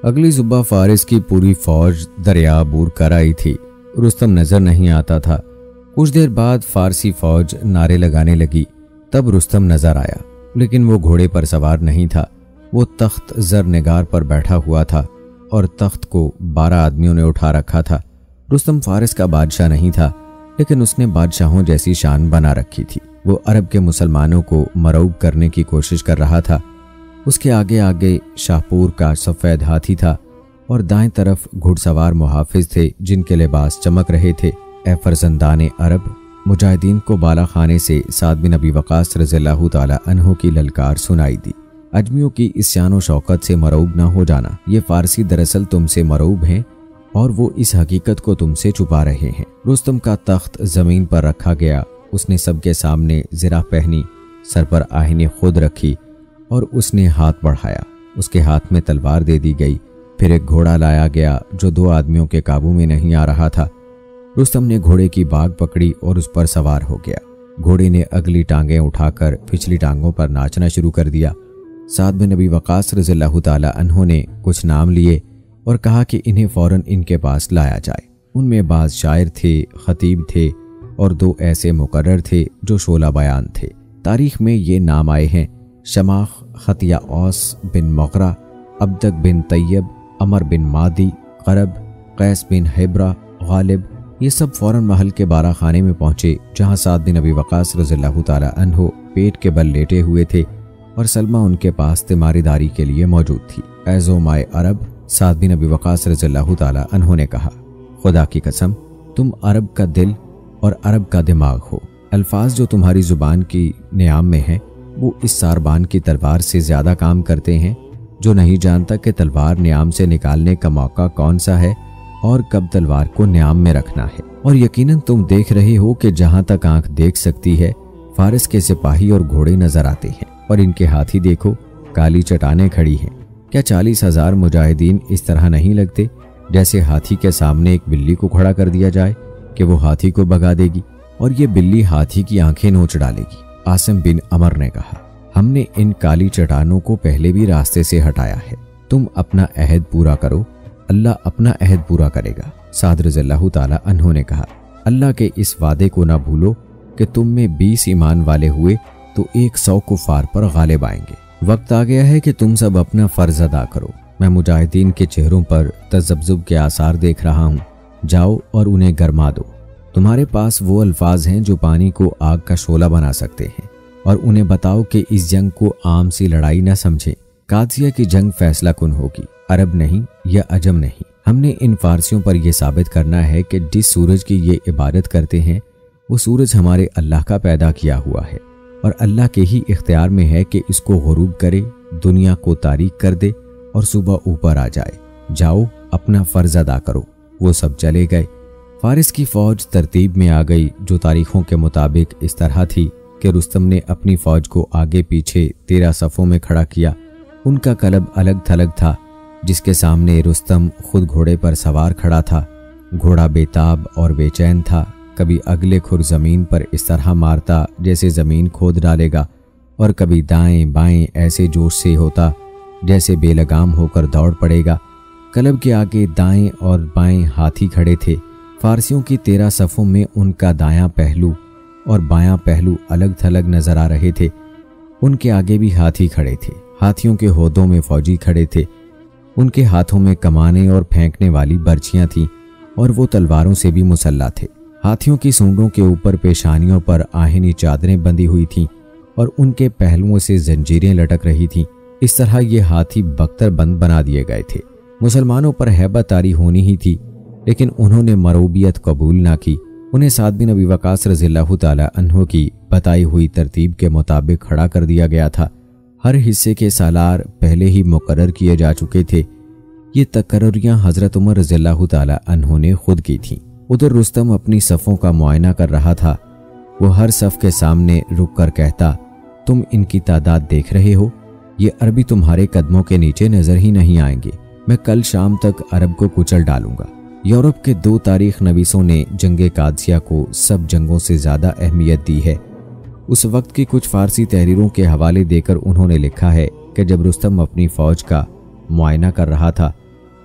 اگلی صبح فارس کی پوری فوج دریا عبور کر آئی تھی۔ رستم نظر نہیں آتا تھا۔ کچھ دیر بعد فارسی فوج نعرے لگانے لگی، تب رستم نظر آیا، لیکن وہ گھوڑے پر سوار نہیں تھا۔ وہ تخت زر نگار پر بیٹھا ہوا تھا اور تخت کو 12 آدمیوں نے اٹھا رکھا تھا۔ رستم فارس کا بادشاہ نہیں تھا، لیکن اس نے بادشاہوں جیسی شان بنا رکھی تھی۔ وہ عرب کے مسلمانوں کو مرعوب کرنے کی کوشش کر رہا تھا۔ اس کے آگے آگے شاہپور کا سفید ہاتھی تھا اور دائیں طرف گھڑ سوار محافظ تھے جن کے لباس چمک رہے تھے۔ اے فرزندان عرب! مجاہدین کو بالا خانے سے سعد بن ابی وقاص رضی اللہ تعالی عنہ کی للکار سنائی دی۔ اجمیوں کی اس شان و شوکت سے مرعوب نہ ہو جانا، یہ فارسی دراصل تم سے مرعوب ہیں اور وہ اس حقیقت کو تم سے چھپا رہے ہیں۔ رستم کا تخت زمین پر رکھا گیا، اس نے سب کے سامنے زرہ پہنی، سر پر آہن خود رکھی اور اس نے ہاتھ بڑھایا۔ اس کے ہاتھ میں تلوار دے دی گئی، پھر ایک گھوڑا لایا گیا جو 2 آدمیوں کے قابو میں نہیں آ رہا تھا۔ رستم نے گھوڑے کی باگ پکڑی اور اس پر سوار ہو گیا۔ گھوڑے نے اگلی ٹانگیں اٹھا کر پچھلی ٹانگوں پر ناچنا شروع کر دیا۔ سعد بن ابی وقاص رضی اللہ تعالی عنہ نے کچھ نام لیے اور کہا کہ انہیں فوراً ان کے پاس لایا جائے۔ ان میں بعض شاعر تھے، خطیب تھے اور 2 ایسے مقرر تھے جو شعلہ بیان تھے۔ تاریخ میں یہ نام آئے ہیں: شماخ خطیہ اوس بن مغرہ، عبدک بن طیب، عمر بن مادی، قرب، قیس بن حبرہ، غالب۔ یہ سب فوراً محل کے بارہ خانے میں پہنچے جہاں سعد بن ابی وقاص رضی اللہ تعالی عنہ پیٹ کے بل لیٹے ہوئے تھے اور سلمہ ان کے پاس تیماری داری کے لیے موجود تھی۔ اے زومائے عرب! سعد بن ابی وقاص رضی اللہ تعالی عنہ نے کہا، خدا کی قسم تم عرب کا دل اور عرب کا دماغ ہو۔ الفاظ جو تمہاری زبان کی نیام میں ہیں وہ اس ساربان کی تلوار سے زیادہ کام کرتے ہیں جو نہیں جانتا کہ تلوار نیام سے نکالنے کا موقع کون سا ہے اور کب تلوار کو نیام میں رکھنا ہے۔ اور یقیناً تم دیکھ رہے ہو کہ جہاں تک آنکھ دیکھ سکتی ہے فارس کے سپاہی اور گھوڑے نظر آتے ہیں، اور ان کے ہاتھی دیکھو، کالی چٹانیں کھڑی ہیں۔ کیا 40,000 مجاہدین اس طرح نہیں لگتے جیسے ہاتھی کے سامنے ایک بلی کو کھڑا کر دیا جائے کہ وہ ہاتھی کو بھگا دے گی اور یہ بلی ہاتھی کی آنکھیں نوچ ڈالے گی؟ عاصم بن عمر نے کہا، ہم نے ان کالی چٹانوں کو پہلے بھی راستے سے ہٹایا ہے، تم اپنا عہد پورا کرو، اللہ اپنا عہد پورا کرے گا۔ سعد رضی اللہ تعالی عنہ نے کہا، اللہ کے اس وعدے کو نہ بھولو کہ تم میں 20 ایمان والے ہوئے تو 100 کفار پر غالب آئیں گے۔ وقت آ گیا ہے کہ تم سب اپنا فرض ادا کرو۔ میں مجاہدین کے چہروں پر تذبذب کے آثار دیکھ رہا ہوں، جاؤ اور انہیں گرما دو۔ تمہارے پاس وہ الفاظ ہیں جو پانی کو آگ کا شعلہ بنا سکتے ہیں، اور انہیں بتاؤ کہ اس جنگ کو عام سی لڑائی نہ سمجھیں۔ قادسیہ کی جنگ فیصلہ کن ہوگی، عرب نہیں یا عجم نہیں۔ ہم نے ان فارسیوں پر یہ ثابت کرنا ہے کہ جس سورج کی یہ عبادت کرتے ہیں وہ سورج ہمارے اللہ کا پیدا کیا ہوا ہے، اور اللہ کے ہی اختیار میں ہے کہ اس کو غروب کرے، دنیا کو تاریک کر دے اور صبح اوپر آ جائے۔ جاؤ اپنا فرض ادا کرو۔ وہ سب چلے گئے۔ فارس کی فوج ترتیب میں آ گئی جو تاریخوں کے مطابق اس طرح تھی کہ رستم نے اپنی فوج کو آگے پیچھے 13 صفوں میں کھڑا کیا۔ ان کا قلب الگ تھلگ تھا، جس کے سامنے رستم خود گھوڑے پر سوار کھڑا تھا۔ گھوڑا بےتاب اور بے چین تھا، کبھی اگلے کھر زمین پر اس طرح مارتا جیسے زمین کھود ڈالے گا، اور کبھی دائیں بائیں ایسے جوش سے ہوتا جیسے بے لگام ہو کر دوڑ پڑے گا۔ قلب کے آگے دائیں اور بائیں ہاتھی کھڑے تھے۔ فارسیوں کی 13 صفوں میں ان کا دایاں پہلو اور بایاں پہلو الگ تھلگ نظر آ رہے تھے۔ ان کے آگے بھی ہاتھی کھڑے تھے۔ ہاتھیوں کے ہودوں میں فوجی کھڑے تھے۔ ان کے ہاتھوں میں کمانیں اور پھینکنے والی برچیاں تھیں، اور وہ تلواروں سے بھی مسلح تھے۔ ہاتھیوں کی سونڈوں کے اوپر پیشانیوں پر آہنی چادریں بندھی ہوئی تھیں، اور ان کے پہلوؤں سے زنجیریں لٹک رہی تھیں۔ اس طرح یہ ہاتھی بختر بند بنا دیے گئے تھے۔ مسلمانوں پر ہیبت طاری ہونی ہی تھی، لیکن انہوں نے مرعوبیت قبول نہ کی۔ انہیں سعد بن ابی وقاص رضی اللہ تعالی عنہ کی بتائی ہوئی ترتیب کے مطابق کھڑا کر دیا گیا تھا۔ ہر حصے کے سالار پہلے ہی مقرر کیے جا چکے تھے۔ یہ تقرریاں حضرت عمر رضی اللہ تعالی عنہ نے خود کی تھیں۔ ادھر رستم اپنی صفوں کا معائنہ کر رہا تھا۔ وہ ہر صف کے سامنے رک کر کہتا، تم ان کی تعداد دیکھ رہے ہو؟ یہ عربی تمہارے قدموں کے نیچے نظر ہی نہیں آئیں گے۔ میں کل شام تک عرب کو کچل ڈالوں گا۔ یورپ کے 2 تاریخ نویسوں نے جنگ قادسیہ کو سب جنگوں سے زیادہ اہمیت دی ہے۔ اس وقت کی کچھ فارسی تحریروں کے حوالے دے کر انہوں نے لکھا ہے کہ جب رستم اپنی فوج کا معائنہ کر رہا تھا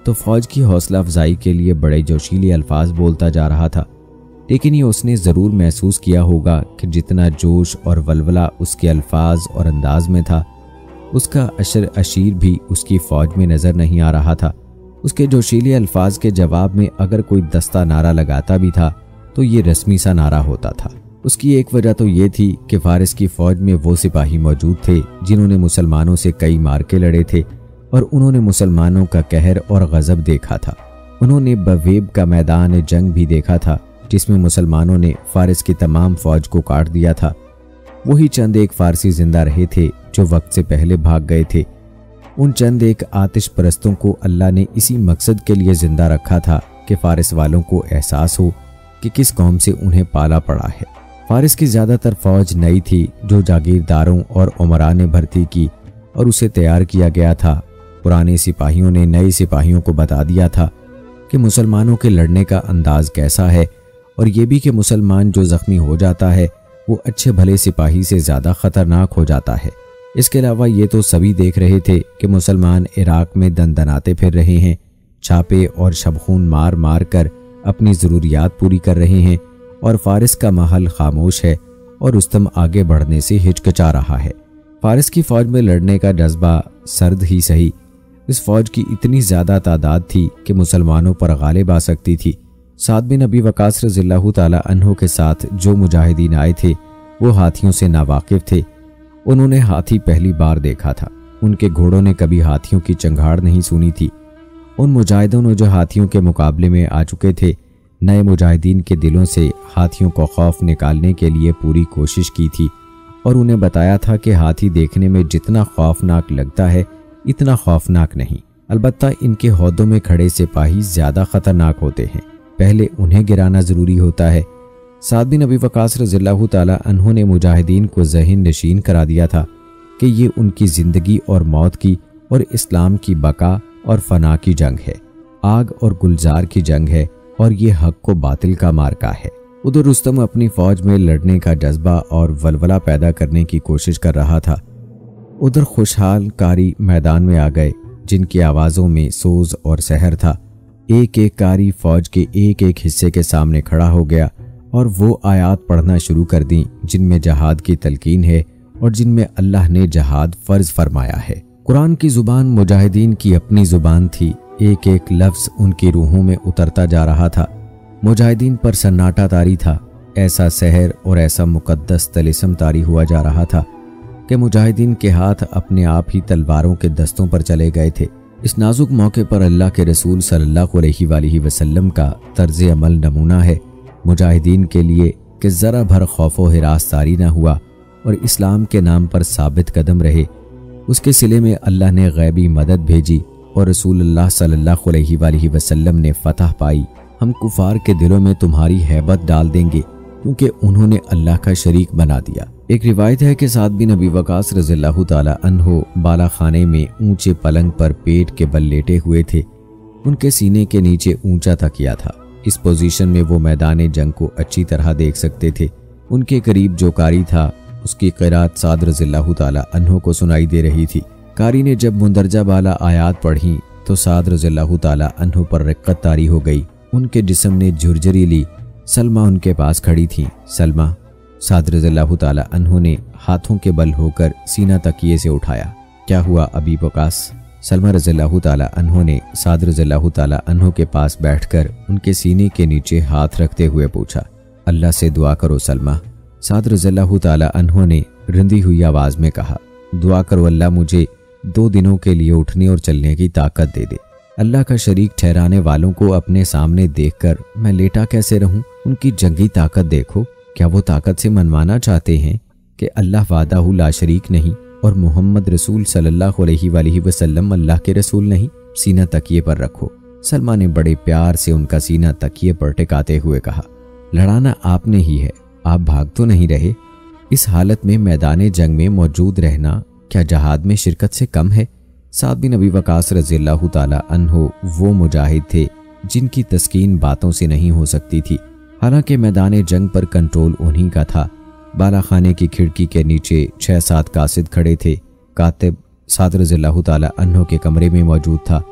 تو فوج کی حوصلہ افزائی کے لیے بڑے جوشیلے الفاظ بولتا جا رہا تھا، لیکن یہ اس نے ضرور محسوس کیا ہوگا کہ جتنا جوش اور ولولہ اس کے الفاظ اور انداز میں تھا، اس کا اشر اشیر بھی اس کی فوج میں نظر نہیں آ رہا تھا۔ اس کے جوشیلے الفاظ کے جواب میں اگر کوئی دستہ نعرہ لگاتا بھی تھا تو یہ رسمی سا نعرہ ہوتا تھا۔ اس کی ایک وجہ تو یہ تھی کہ فارس کی فوج میں وہ سپاہی موجود تھے جنہوں نے مسلمانوں سے کئی مارکے لڑے تھے اور انہوں نے مسلمانوں کا قہر اور غضب دیکھا تھا۔ انہوں نے بویب کا میدان جنگ بھی دیکھا تھا جس میں مسلمانوں نے فارس کی تمام فوج کو کاٹ دیا تھا۔ وہی چند ایک فارسی زندہ رہے تھے جو وقت سے پہلے بھاگ گئے تھے۔ ان چند ایک آتش پرستوں کو اللہ نے اسی مقصد کے لیے زندہ رکھا تھا کہ فارس والوں کو احساس ہو کہ کس قوم سے انہیں پالا پڑا ہے۔ فارس کی زیادہ تر فوج نئی تھی جو جاگیرداروں اور عمراء نے بھرتی کی اور اسے تیار کیا گیا تھا۔ پرانے سپاہیوں نے نئے سپاہیوں کو بتا دیا تھا کہ مسلمانوں کے لڑنے کا انداز کیسا ہے، اور یہ بھی کہ مسلمان جو زخمی ہو جاتا ہے وہ اچھے بھلے سپاہی سے زیادہ خطرناک ہو جاتا ہے۔ اس کے علاوہ یہ تو سبھی دیکھ رہے تھے کہ مسلمان عراق میں دندناتے پھر رہے ہیں، چھاپے اور شبخون مار مار کر اپنی ضروریات پوری کر رہے ہیں، اور فارس کا محل خاموش ہے اور رستم آگے بڑھنے سے ہچکچا رہا ہے۔ فارس کی فوج میں لڑنے کا جذبہ سرد ہی سہی، اس فوج کی اتنی زیادہ تعداد تھی کہ مسلمانوں پر غالب آ سکتی تھی۔ سعد بن ابی وقاص رضی اللہ تعالی عنہ کے ساتھ جو مجاہدین آئے تھے وہ ہاتھیوں سے ناواقف تھے۔ انہوں نے ہاتھی پہلی بار دیکھا تھا، ان کے گھوڑوں نے کبھی ہاتھیوں کی چنگھاڑ نہیں سنی تھی۔ ان مجاہدوں نے جو ہاتھیوں کے مقابلے میں آ چکے تھے، نئے مجاہدین کے دلوں سے ہاتھیوں کو خوف نکالنے کے لیے پوری کوشش کی تھی، اور انہیں بتایا تھا کہ ہاتھی دیکھنے میں جتنا خوفناک لگتا ہے اتنا خوفناک نہیں، البتہ ان کے عہدوں میں کھڑے سپاہی زیادہ خطرناک ہوتے ہیں، پہلے انہیں گرانا ضروری ہوتا ہے۔ سعد بن ابی وقاص رضی اللہ تعالی عنہ نے مجاہدین کو ذہن نشین کرا دیا تھا کہ یہ ان کی زندگی اور موت کی اور اسلام کی بقا اور فنا کی جنگ ہے، آگ اور گلزار کی جنگ ہے، اور یہ حق و باطل کا مارکا ہے۔ ادھر رستم اپنی فوج میں لڑنے کا جذبہ اور ولولہ پیدا کرنے کی کوشش کر رہا تھا۔ ادھر خوشحال قاری میدان میں آ گئے جن کی آوازوں میں سوز اور سحر تھا۔ ایک ایک قاری فوج کے ایک ایک حصے کے سامنے کھڑا ہو گیا اور وہ آیات پڑھنا شروع کر دیں جن میں جہاد کی تلقین ہے اور جن میں اللہ نے جہاد فرض فرمایا ہے۔ قرآن کی زبان مجاہدین کی اپنی زبان تھی، ایک ایک لفظ ان کی روحوں میں اترتا جا رہا تھا۔ مجاہدین پر سناٹا طاری تھا، ایسا سحر اور ایسا مقدس طلسم طاری ہوا جا رہا تھا کہ مجاہدین کے ہاتھ اپنے آپ ہی تلواروں کے دستوں پر چلے گئے تھے۔ اس نازک موقع پر اللہ کے رسول صلی اللہ علیہ وآلہ وسلم کا طرز عمل نمونہ ہے مجاہدین کے لیے کہ ذرا بھر خوف و ہراس طاری نہ ہوا اور اسلام کے نام پر ثابت قدم رہے۔ اس کے صلے میں اللہ نے غیبی مدد بھیجی اور رسول اللہ صلی اللہ علیہ وآلہ وسلم نے فتح پائی۔ ہم کفار کے دلوں میں تمہاری ہیبت ڈال دیں گے کیونکہ انہوں نے اللہ کا شریک بنا دیا۔ ایک روایت ہے کہ سعد بن ابی وقاص رضی اللہ تعالی عنہ بالا خانے میں اونچے پلنگ پر پیٹ کے بل لیٹے ہوئے تھے، ان کے سینے کے نیچے اونچا تکیا تھا۔ اس پوزیشن میں وہ میدان جنگ کو اچھی طرح دیکھ سکتے تھے۔ ان کے قریب جو قاری تھا اس کی قرات سعد رضی اللہ تعالی عنہ کو سنائی دے رہی تھی۔ قاری نے جب مندرجہ بالا آیات پڑھی تو سعد رضی اللہ تعالی عنہ پر رقت طاری ہو گئی، ان کے جسم نے جھرجھری لی۔ سلمہ ان کے پاس کھڑی تھی۔ سلمہ، سعد رضی اللہ تعالی عنہ نے ہاتھوں کے بل ہو کر سینہ تکیے سے اٹھایا۔ کیا ہوا ابی وقاص؟ سلمہ رضی اللہ تعالی عنہ نے سعد رضی اللہ تعالی عنہ کے پاس بیٹھ کر ان کے سینے کے نیچے ہاتھ رکھتے ہوئے پوچھا۔ اللہ سے دعا کرو سلمہ، سعد رضی اللہ تعالی عنہ نے رندی ہوئی آواز میں کہا۔ دعا کرو اللہ مجھے 2 دنوں کے لیے اٹھنے اور چلنے کی طاقت دے دے۔ اللہ کا شریک ٹھہرانے والوں کو اپنے سامنے دیکھ کر میں لیٹا کیسے رہوں؟ ان کی جنگی طاقت دیکھو، کیا وہ طاقت سے منوانا چاہتے ہیں کہ اللہ وحدہ لا شریک نہیں اور محمد رسول صلی اللہ علیہ وآلہ وسلم اللہ کے رسول نہیں؟ سینہ تکیے پر رکھو۔ سلمہ نے بڑے پیار سے ان کا سینہ تکیے پر ٹکاتے ہوئے کہا، لڑانا آپ نے ہی ہے، آپ بھاگ تو نہیں رہے؟ اس حالت میں میدان جنگ میں موجود رہنا کیا جہاد میں شرکت سے کم ہے؟ سعد بن ابی وقاص رضی اللہ تعالی عنہ وہ مجاہد تھے جن کی تسکین باتوں سے نہیں ہو سکتی تھی، حالانکہ میدان جنگ پر کنٹرول انہی کا تھا۔ بالا خانے کی کھڑکی کے نیچے 6-7 قاصد کھڑے تھے۔ کاتب سعد رضی اللہ تعالی عنہ کے کمرے میں موجود تھا۔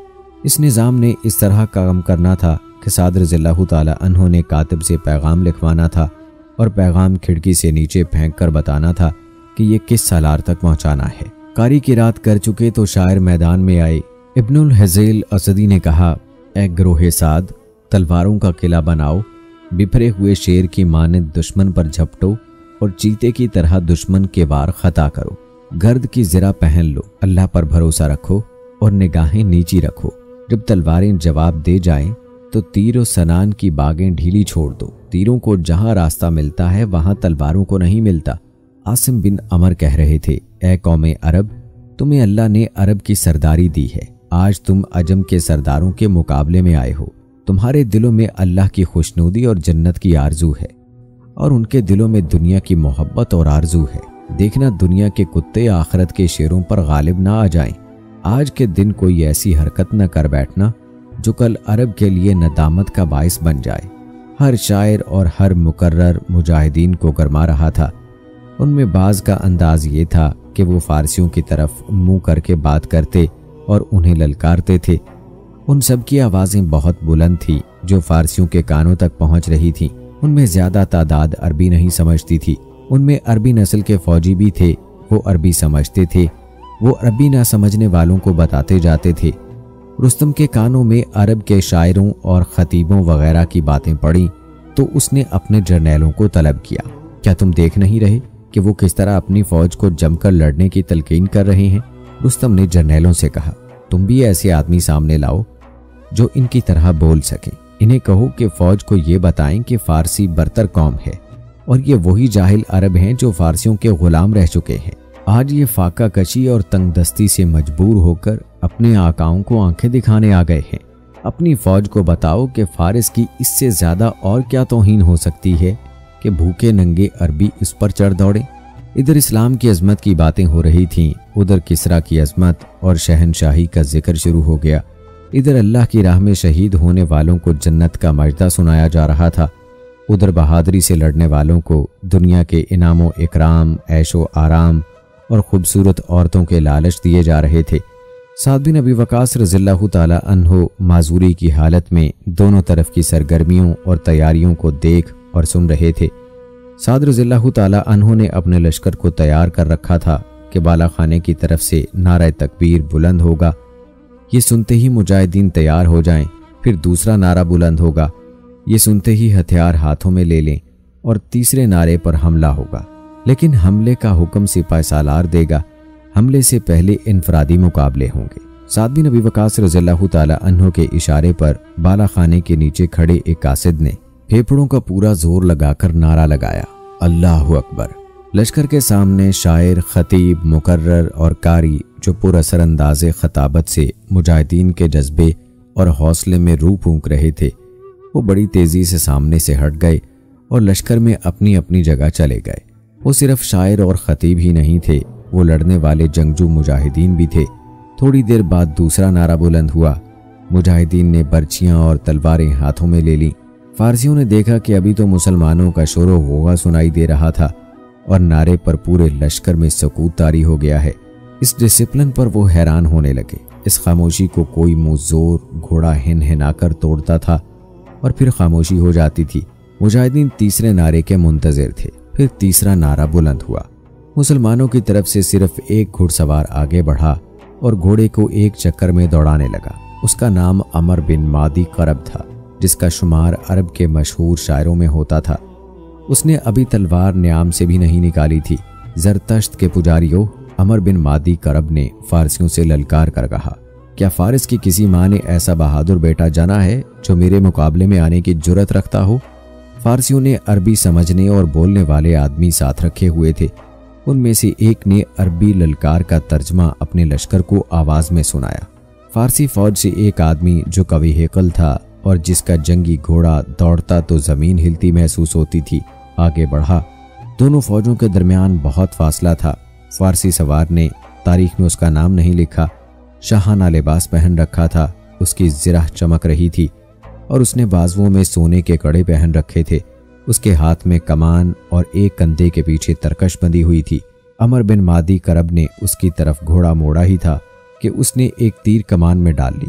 اس نظام نے اس طرح کام کرنا تھا کہ سعد رضی اللہ تعالی عنہ نے کاتب سے پیغام لکھوانا تھا اور پیغام کھڑکی سے نیچے پھینک کر بتانا تھا کہ یہ کس سالار تک پہنچانا ہے۔ قاری کی رات کر چکے تو شاعر میدان میں آئے۔ ابن الحزیل اسدی نے کہا، اے گروہ سعد، تلواروں کا قلعہ بناؤ، بپھرے ہوئے شیر کی مانند دشمن پر جھپٹو اور چیتے کی طرح دشمن کے وار خطا کرو۔ گرد کی زرہ پہن لو، اللہ پر بھروسہ رکھو اور نگاہیں نیچی رکھو۔ جب تلواریں جواب دے جائیں تو تیر و سنان کی باغیں ڈھیلی چھوڑ دو۔ تیروں کو جہاں راستہ ملتا ہے وہاں تلواروں کو نہیں ملتا۔ عاصم بن عمر کہہ رہے تھے، اے قوم عرب، تمہیں اللہ نے عرب کی سرداری دی ہے، آج تم عجم کے سرداروں کے مقابلے میں آئے ہو۔ تمہارے دلوں میں اللہ کی خوشنودی اور جنت کی آرزو ہے، اور ان کے دلوں میں دنیا کی محبت اور آرزو ہے۔ دیکھنا دنیا کے کتے آخرت کے شیروں پر غالب نہ آ جائیں۔ آج کے دن کوئی ایسی حرکت نہ کر بیٹھنا جو کل عرب کے لیے ندامت کا باعث بن جائے۔ ہر شاعر اور ہر مقرر مجاہدین کو گرما رہا تھا۔ ان میں بعض کا انداز یہ تھا کہ وہ فارسیوں کی طرف منہ کر کے بات کرتے اور انہیں للکارتے تھے۔ ان سب کی آوازیں بہت بلند تھیں جو فارسیوں کے کانوں تک پہنچ رہی تھیں۔ ان میں زیادہ تعداد عربی نہیں سمجھتی تھی۔ ان میں عربی نسل کے فوجی بھی تھے، وہ عربی سمجھتے تھے، وہ عربی نہ سمجھنے والوں کو بتاتے جاتے تھے۔ رستم کے کانوں میں عرب کے شاعروں اور خطیبوں وغیرہ کی باتیں پڑیں تو اس نے اپنے جرنیلوں کو طلب کیا، کیا تم دیکھ نہیں رہے کہ وہ کس طرح اپنی فوج کو جم کر لڑنے کی تلقین کر رہے ہیں؟ رستم نے جرنیلوں سے کہا، تم بھی ایسے آدمی سامنے لاؤ جو ان کی طرح بول سکیں۔ انہیں کہو کہ فوج کو یہ بتائیں کہ فارسی برتر قوم ہے اور یہ وہی جاہل عرب ہیں جو فارسیوں کے غلام رہ چکے ہیں۔ آج یہ فاقہ کشی اور تنگ دستی سے مجبور ہو کر اپنے آقاؤں کو آنکھیں دکھانے آ گئے ہیں۔ اپنی فوج کو بتاؤ کہ فارس کی اس سے زیادہ اور کیا توہین ہو سکتی ہے کہ بھوکے ننگے عربی اس پر چڑھ دوڑے۔ ادھر اسلام کی عظمت کی باتیں ہو رہی تھیں، ادھر کسریٰ کی عظمت اور شہنشاہی کا ذکر شروع ہو گیا۔ ادھر اللہ کی راہ میں شہید ہونے والوں کو جنت کا مجدہ سنایا جا رہا تھا، ادھر بہادری سے لڑنے والوں کو دنیا کے انعام و اکرام، عیش و آرام اور خوبصورت عورتوں کے لالچ دیے جا رہے تھے۔ سعد بن ابی وقاص رضی اللہ تعالی عنہ معذوری کی حالت میں دونوں طرف کی سرگرمیوں اور تیاریوں کو دیکھ اور سن رہے تھے۔ سعد رضی اللہ تعالی عنہ نے اپنے لشکر کو تیار کر رکھا تھا کہ بالا خانے کی طرف سے نعرہ تکبیر بلند ہوگا۔ یہ سنتے ہی مجاہدین تیار ہو جائیں، پھر دوسرا نعرہ بلند ہوگا، یہ سنتے ہی ہتھیار ہاتھوں میں لے لیں اور تیسرے نعرے پر حملہ ہوگا۔ لیکن حملے کا حکم سپہ سالار دے گا، حملے سے پہلے انفرادی مقابلے ہوں گے۔ سعد بن ابی وقاص رضی اللہ تعالی عنہ کے اشارے پر بالا خانے کے نیچے کھڑے ایک قاصد نے پھیپھڑوں کا پورا زور لگا کر نعرہ لگایا، اللہ اکبر۔ لشکر کے سامنے شاعر، خطیب، مقرر اور قاری جو پر اثر انداز خطابت سے مجاہدین کے جذبے اور حوصلے میں روح پھونک رہے تھے، وہ بڑی تیزی سے سامنے سے ہٹ گئے اور لشکر میں اپنی اپنی جگہ چلے گئے۔ وہ صرف شاعر اور خطیب ہی نہیں تھے، وہ لڑنے والے جنگجو مجاہدین بھی تھے۔ تھوڑی دیر بعد دوسرا نعرہ بلند ہوا، مجاہدین نے برچیاں اور تلواریں ہاتھوں میں لے لیں۔ فارسیوں نے دیکھا کہ ابھی تو مسلمانوں کا شور و غوغا سنائی دے رہا تھا اور نعرے پر پورے لشکر میں سکوت طاری ہو گیا ہے۔ اس ڈسپلن پر وہ حیران ہونے لگے۔ اس خاموشی کو کوئی منہ زور گھوڑا ہن ہنا کر توڑتا تھا اور پھر خاموشی ہو جاتی تھی۔ مجاہدین تیسرے نعرے کے منتظر تھے۔ پھر تیسرا نعرہ بلند ہوا۔ مسلمانوں کی طرف سے صرف ایک گھڑ سوار آگے بڑھا اور گھوڑے کو ایک چکر میں دوڑانے لگا۔ اس کا نام عمر بن مادی کرب تھا، جس کا شمار عرب کے مشہور شاعروں میں ہوتا تھا۔ اس نے ابھی تلوار نیام سے بھی نہیں نکالی تھی۔ زرتشت کے پجاریوں، عمر بن مادی کرب نے فارسیوں سے للکار کر کہا، کیا فارس کی کسی ماں نے ایسا بہادر بیٹا جنا ہے جو میرے مقابلے میں آنے کی جرت رکھتا ہو؟ فارسیوں نے عربی سمجھنے اور بولنے والے آدمی ساتھ رکھے ہوئے تھے۔ ان میں سے ایک نے عربی للکار کا ترجمہ اپنے لشکر کو آواز میں سنایا۔ فارسی فوج سے ایک آدمی جو قوی ہیکل تھا اور جس کا جنگی گھوڑا دوڑتا تو زمین ہلتی محسوس ہوتی تھی، آگے بڑھا۔ دونوں فوجوں کے درمیان بہت فاصلہ تھا۔ فارسی سوار نے تاریخ میں اس کا نام نہیں لکھا، شاہانہ لباس پہن رکھا تھا، اس کی زرہ چمک رہی تھی اور اس نے بازوؤں میں سونے کے کڑے پہن رکھے تھے۔ اس کے ہاتھ میں کمان اور ایک کندھے کے پیچھے ترکش بندھی ہوئی تھی۔ عمر بن مادی کرب نے اس کی طرف گھوڑا موڑا ہی تھا کہ اس نے ایک تیر کمان میں ڈال لیا۔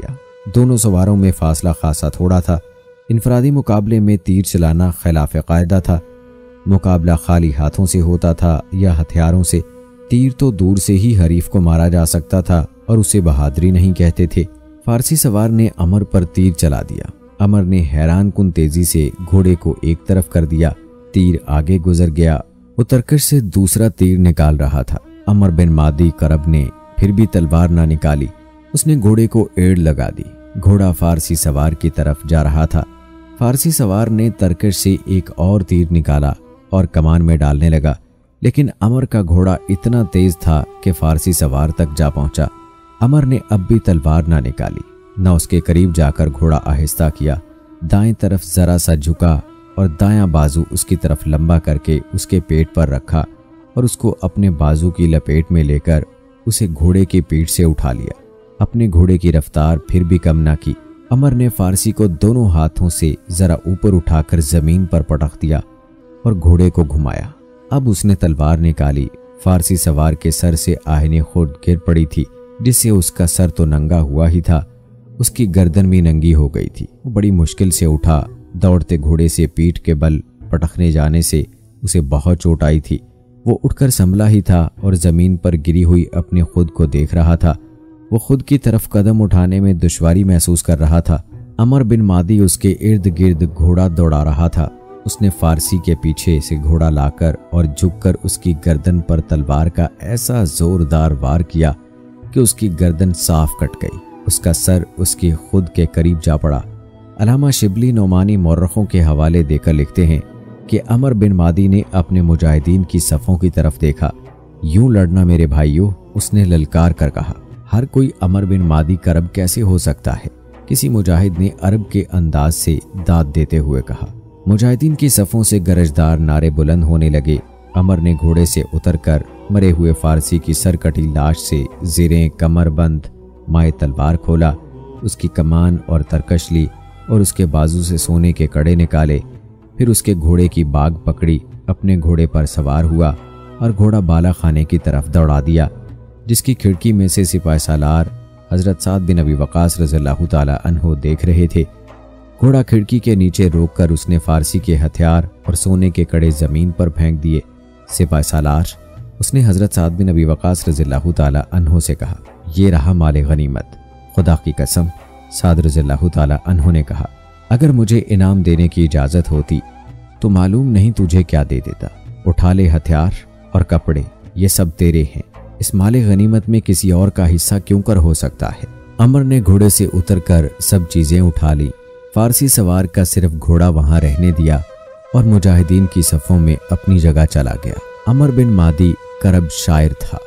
دونوں سواروں میں فاصلہ خاصا تھوڑا تھا۔ انفرادی مقابلے میں تیر چلانا خلاف قاعدہ تھا۔ مقابلہ خالی ہاتھوں سے ہوتا تھا یا ہتھیاروں سے۔ تیر تو دور سے ہی حریف کو مارا جا سکتا تھا اور اسے بہادری نہیں کہتے تھے۔ فارسی سوار نے امر پر تیر چلا دیا۔ امر نے حیران کن تیزی سے گھوڑے کو ایک طرف کر دیا۔ تیر آگے گزر گیا۔ وہ ترکش سے دوسرا تیر نکال رہا تھا۔ امر بن مادی کرب نے پھر بھی تلوار نہ نکالی۔ اس نے گھوڑے کو ایڑ لگا دی۔ گھوڑا فارسی سوار کی طرف جا رہا تھا۔ فارسی سوار نے ترکش سے ایک اور تیر نکالا اور کمان میں ڈالنے لگا، لیکن امر کا گھوڑا اتنا تیز تھا کہ فارسی سوار تک جا پہنچا۔ امر نے اب بھی تلوار نہ نکالی، نہ اس کے قریب جا کر گھوڑا آہستہ کیا۔ دائیں طرف ذرا سا جھکا اور دایاں بازو اس کی طرف لمبا کر کے اس کے پیٹ پر رکھا اور اس کو اپنے بازو کی لپیٹ میں لے کر اسے گھوڑے کی پیٹھ سے اٹھا لیا۔ اپنے گھوڑے کی رفتار پھر بھی کم نہ کی۔ امر نے فارسی کو دونوں ہاتھوں سے ذرا اوپر اٹھا کر زمین پر پٹخ دیا اور گھوڑے کو گھمایا۔ اب اس نے تلوار نکالی۔ فارسی سوار کے سر سے آہنیں خود گر پڑی تھی، جس سے اس کا سر تو ننگا ہوا ہی تھا، اس کی گردن بھی ننگی ہو گئی تھی۔ وہ بڑی مشکل سے اٹھا۔ دوڑتے گھوڑے سے پیٹھ کے بل پٹخنے جانے سے اسے بہت چوٹ آئی تھی۔ وہ اٹھ کر سنبھلا ہی تھا اور زمین پر گری ہوئی اپنے خود کو دیکھ رہا تھا۔ وہ خود کی طرف قدم اٹھانے میں دشواری محسوس کر رہا تھا۔ امر بن مادی اس کے ارد گرد گھوڑا دوڑا رہا تھا۔ اس نے فارسی کے پیچھے سے گھوڑا لا کر اور جھک کر اس کی گردن پر تلوار کا ایسا زوردار وار کیا کہ اس کی گردن صاف کٹ گئی۔ اس کا سر اس کی خود کے قریب جا پڑا۔ علامہ شبلی نعمانی مورخوں کے حوالے دے کر لکھتے ہیں کہ امر بن مادی نے اپنے مجاہدین کی صفوں کی طرف دیکھا۔ یوں لڑنا میرے بھائیوں، اس نے للکار کر کہا۔ ہر کوئی امر بن مادی کرب کیسے ہو سکتا ہے؟ کسی مجاہد نے عرب کے انداز سے داد دیتے ہوئے کہا۔ مجاہدین کی صفوں سے گرجدار نعرے بلند ہونے لگے۔ امر نے گھوڑے سے اتر کر مرے ہوئے فارسی کی سر کٹی لاش سے زیریں کمر بند مائع تلوار کھولا، اس کی کمان اور ترکش لی اور اس کے بازو سے سونے کے کڑے نکالے۔ پھر اس کے گھوڑے کی باگ پکڑی، اپنے گھوڑے پر سوار ہوا اور گھوڑا بالا خانے کی طرف دوڑا دیا، جس کی کھڑکی میں سے سپاہ سالار حضرت سعد بن ابی وقاص رضی اللہ تعالی عنہ دیکھ رہے تھے۔ گھوڑا کھڑکی کے نیچے روک کر اس نے فارسی کے ہتھیار اور سونے کے کڑے زمین پر پھینک دیے۔ سپاہ سالار، اس نے حضرت سعد بن ابی وقاص رضی اللہ تعالی عنہ سے کہا، یہ رہا مال غنیمت۔ خدا کی قسم، سعد رضی اللہ تعالی عنہ نے کہا، اگر مجھے انعام دینے کی اجازت ہوتی تو معلوم نہیں تجھے کیا دے دیتا۔ اٹھا لے ہتھیار اور کپڑے، یہ سب تیرے ہیں۔ اس مال غنیمت میں کسی اور کا حصہ کیوں کر ہو سکتا ہے؟ امر نے گھوڑے سے اتر کر سب چیزیں اٹھا لی۔ فارسی سوار کا صرف گھوڑا وہاں رہنے دیا اور مجاہدین کی صفوں میں اپنی جگہ چلا گیا۔ امر بن مادی کرب شاعر تھا۔